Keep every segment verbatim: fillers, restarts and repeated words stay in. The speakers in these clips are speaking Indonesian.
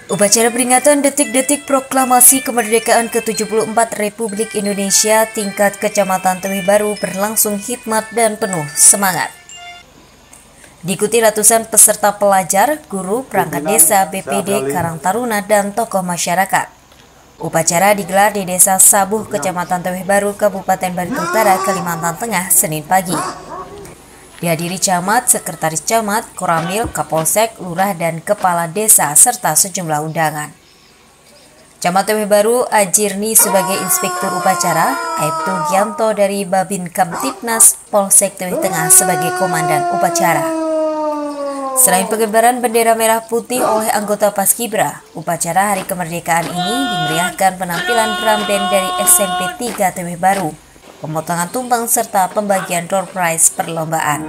Upacara peringatan detik-detik proklamasi kemerdekaan ke tujuh puluh empat Republik Indonesia tingkat Kecamatan Tewih Baru berlangsung hikmat dan penuh semangat. Diikuti ratusan peserta pelajar, guru, perangkat desa, B P D, Karang Taruna, dan tokoh masyarakat. Upacara digelar di Desa Sabuh, Kecamatan Tewih Baru, Kabupaten Barito Utara, Kalimantan Tengah, Senin pagi. Dihadiri camat, sekretaris camat, koramil, kapolsek, lurah, dan kepala desa, serta sejumlah undangan. Camat Tewih Baru Ajirni sebagai inspektur upacara, Aibtu Gianto dari Babin Kamtipnas Polsek Tewih Tengah sebagai komandan upacara. Selain pengibaran bendera merah putih oleh anggota Paskibra, upacara Hari Kemerdekaan ini dimeriahkan penampilan drum band dari S M P tiga Tewih Baru, pemotongan tumpeng, serta pembagian door prize perlombaan.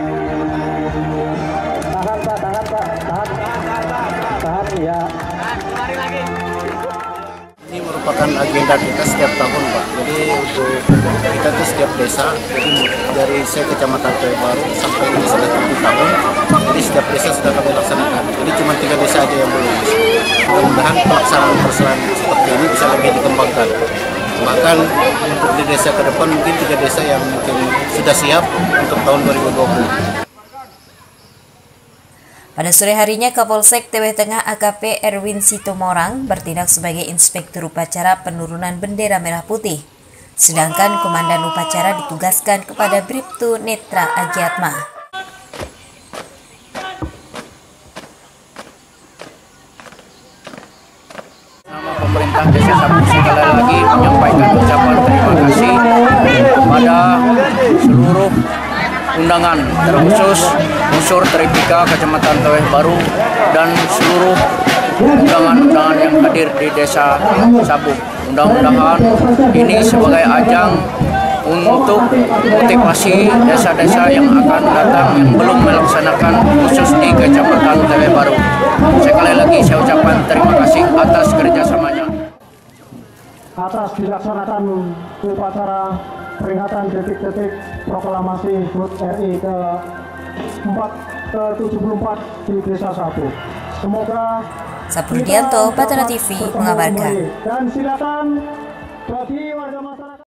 Tahan, Pak, tahan, Pak, tahan, tahan, ya. Ini merupakan agenda kita setiap tahun, Pak. Jadi untuk kita tuh setiap desa, jadi dari saya Kecamatan Tewih Baru sampai ini sudah tujuh tahun, jadi setiap desa sudah kami laksanakan. Jadi cuma tiga desa aja yang belum. Mudah-mudahan pelaksanaan persoalan seperti ini bisa lebih dikembangkan. Bahkan untuk di desa ke depan mungkin tiga desa yang mungkin sudah siap untuk tahun dua ribu dua puluh. Pada sore harinya, Kapolsek Tewih Tengah A K P Erwin Sitomorang bertindak sebagai inspektur upacara penurunan bendera merah putih. Sedangkan komandan upacara ditugaskan kepada Bribtu Netra Agiatma. Pemerintah Desa Sabuh sekali lagi menyampaikan ucapan terima kasih kepada seluruh undangan, terkhusus unsur Tripika Kecamatan Tewih Baru dan seluruh undangan-undangan yang hadir di Desa Sabuh. Mudah-mudahan ini sebagai ajang untuk motivasi desa-desa yang akan datang yang belum melaksanakan khusus di Kecamatan Tewih Baru. Sekali lagi saya ucapkan terima kasih atas kerjasamanya. Atas dilaksanakan upacara peringatan detik-detik proklamasi H U T R I ke tujuh puluh empat di Desa Sabuh. Semoga Saprudianto, Batara T V mengabarkan. Dan silakan bagi warga masyarakat.